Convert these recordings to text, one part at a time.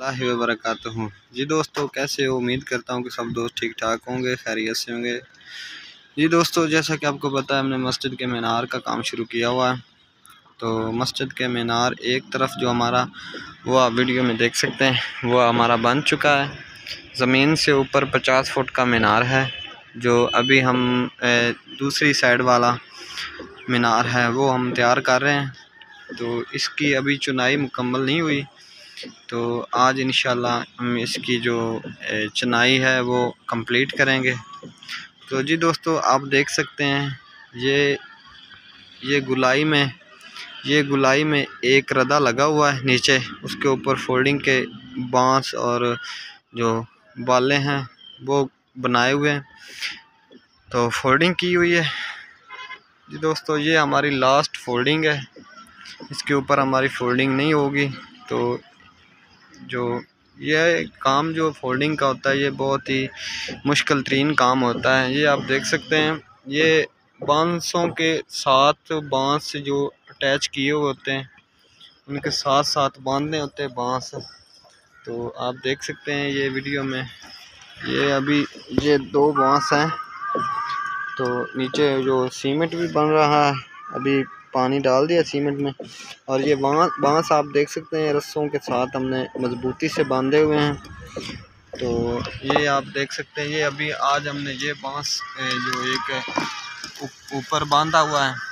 अल्लाह व बरकातहू। जी दोस्तों, कैसे हो? उम्मीद करता हूँ कि सब दोस्त ठीक ठाक होंगे, खैरियत से होंगे। जी दोस्तों, जैसा कि आपको पता है, हमने मस्जिद के मीनार का काम शुरू किया हुआ है। तो मस्जिद के मीनार एक तरफ जो हमारा वो आप वीडियो में देख सकते हैं वो हमारा बन चुका है। ज़मीन से ऊपर 50 फुट का मीनार है। जो अभी हम दूसरी साइड वाला मीनार है वो हम तैयार कर रहे हैं। तो इसकी अभी चुनाई मुकम्मल नहीं हुई, तो आज इंशाल्लाह हम इसकी जो चुनाई है वो कंप्लीट करेंगे। तो जी दोस्तों, आप देख सकते हैं ये गुलाई में एक रदा लगा हुआ है नीचे, उसके ऊपर फोल्डिंग के बांस और जो बाले हैं वो बनाए हुए हैं, तो फोल्डिंग की हुई है। जी दोस्तों, ये हमारी लास्ट फोल्डिंग है, इसके ऊपर हमारी फोल्डिंग नहीं होगी। तो जो यह काम जो फोल्डिंग का होता है ये बहुत ही मुश्किल तरीन काम होता है। ये आप देख सकते हैं, ये बांसों के साथ बांस जो अटैच किए हुए होते हैं उनके साथ साथ बांधने होते हैं बांस। तो आप देख सकते हैं ये वीडियो में, ये अभी ये 2 बांस हैं। तो नीचे जो सीमेंट भी बन रहा है, अभी पानी डाल दिया सीमेंट में, और ये बांस आप देख सकते हैं रस्सों के साथ हमने मजबूती से बांधे हुए हैं। तो ये आप देख सकते हैं, ये अभी आज हमने ये बांस जो एक ऊपर बांधा हुआ है।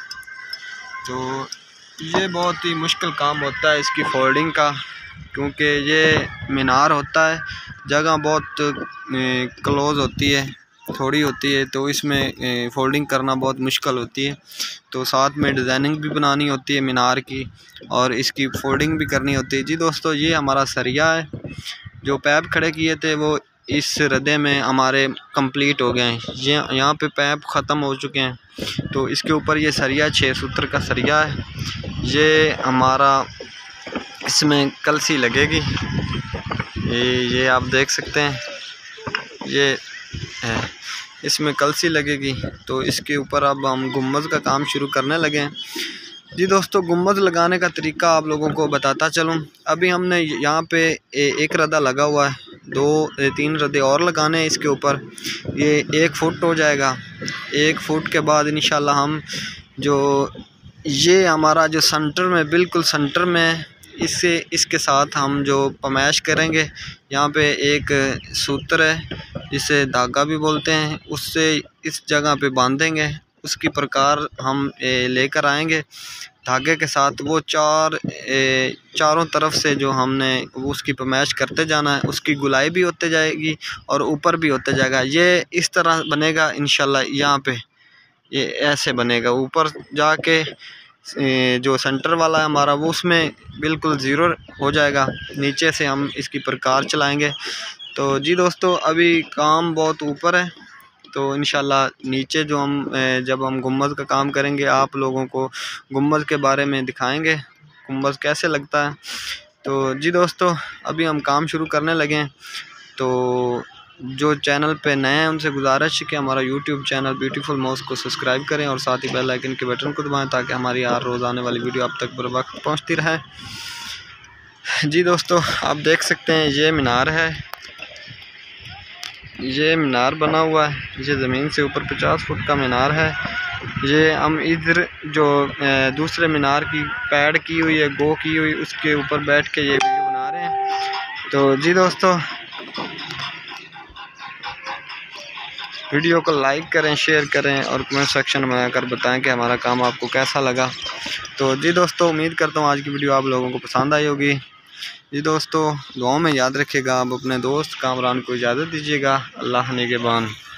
तो ये बहुत ही मुश्किल काम होता है इसकी फोल्डिंग का, क्योंकि ये मीनार होता है, जगह बहुत क्लोज होती है, थोड़ी होती है, तो इसमें फोल्डिंग करना बहुत मुश्किल होती है। तो साथ में डिज़ाइनिंग भी बनानी होती है मीनार की, और इसकी फोल्डिंग भी करनी होती है। जी दोस्तों, ये हमारा सरिया है, जो पैप खड़े किए थे वो इस रदे में हमारे कंप्लीट हो गए हैं। ये यहाँ पे पैप ख़त्म हो चुके हैं, तो इसके ऊपर ये सरिया 6 सूत्र का सरिया है। ये हमारा इसमें कलसी लगेगी, ये आप देख सकते हैं, ये है, इसमें कलसी लगेगी। तो इसके ऊपर अब हम गुम्बद का काम शुरू करने लगे हैं। जी दोस्तों, गुम्बद लगाने का तरीका आप लोगों को बताता चलूँ। अभी हमने यहाँ पे एक रदा लगा हुआ है, 2-3 रदे और लगाने हैं इसके ऊपर। ये 1 फुट हो जाएगा। 1 फुट के बाद इंशाल्लाह हम जो ये हमारा जो सेंटर में, बिल्कुल सेंटर में इसके साथ हम जो पमैश करेंगे, यहाँ पे एक सूत्र है जिसे धागा भी बोलते हैं, उससे इस जगह पे बांधेंगे। उसकी प्रकार हम लेकर आएंगे धागे के साथ। वो चारों तरफ से जो हमने उसकी पमैश करते जाना है, उसकी गुलाई भी होते जाएगी और ऊपर भी होते जाएगा। ये इस तरह बनेगा इंशाल्लाह। यहाँ पे ये ऐसे बनेगा, ऊपर जाके जो सेंटर वाला है हमारा वो उसमें बिल्कुल ज़ीरो हो जाएगा। नीचे से हम इसकी प्रकार चलाएंगे। तो जी दोस्तों, अभी काम बहुत ऊपर है, तो इंशाल्लाह नीचे जो जब हम गुम्बद का काम करेंगे, आप लोगों को गुम्बद के बारे में दिखाएंगे, गुम्बद कैसे लगता है। तो जी दोस्तों, अभी हम काम शुरू करने लगे हैं। तो जो चैनल पे नए हैं उनसे गुजारिश है कि हमारा यूट्यूब चैनल ब्यूटीफुल मॉस को सब्सक्राइब करें और साथ ही बेल आइकन के बटन को दबाएं, ताकि हमारी हर रोज़ आने वाली वीडियो आप तक बर वक्त पहुँचती रहे। जी दोस्तों, आप देख सकते हैं ये मीनार है, ये मीनार बना हुआ है। ये ज़मीन से ऊपर 50 फुट का मीनार है। ये हम इधर जो दूसरे मीनार की पैड की हुई है, गो की हुई, उसके ऊपर बैठ के ये वीडियो बना रहे हैं। तो जी दोस्तों, वीडियो को लाइक करें, शेयर करें और कमेंट सेक्शन में आकर बताएं कि हमारा काम आपको कैसा लगा। तो जी दोस्तों, उम्मीद करता हूँ आज की वीडियो आप लोगों को पसंद आई होगी। जी दोस्तों, दुआओं में याद रखिएगा। आप अपने दोस्त कामरान को इजाज़त दीजिएगा। अल्लाह निगहबान।